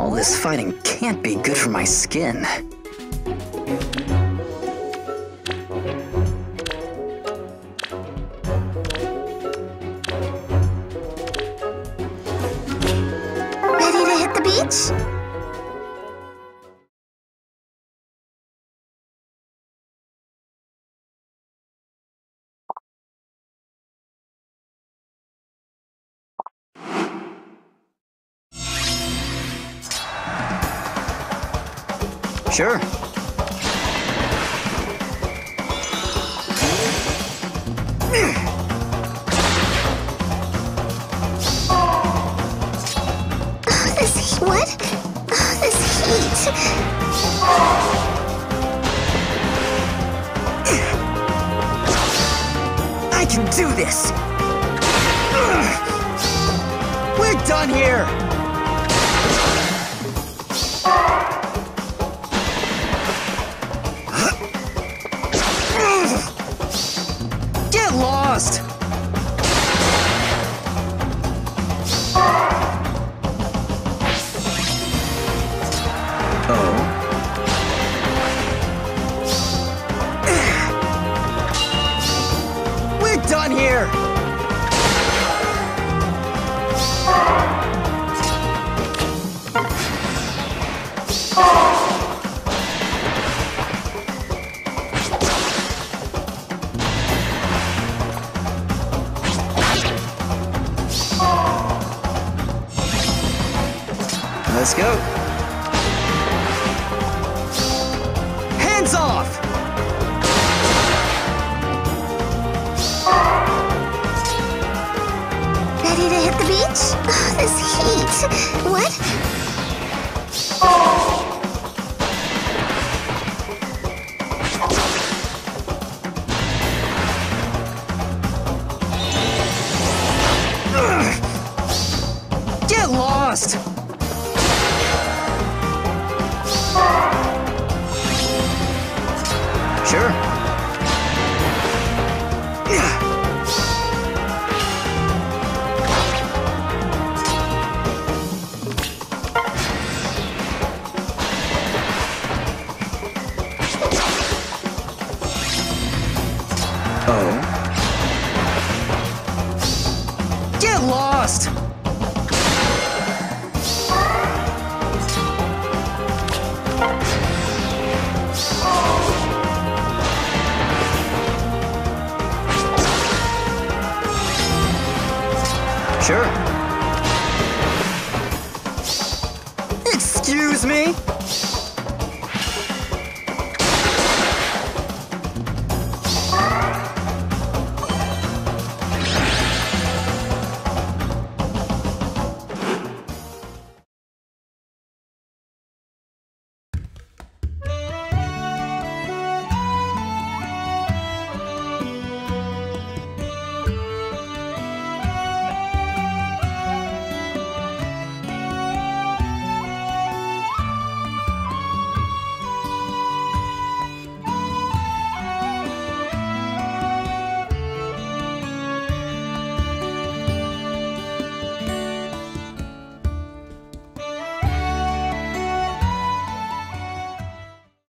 All this fighting can't be good for my skin. Ready to hit the beach? Sure. What? This heat. I can do this! We're done here! Get lost! We're done here! Let's go. Hands off! Ready to hit the beach? Oh, this heat. What? Get lost! Sure. Oh. Get lost! Sure. Excuse me?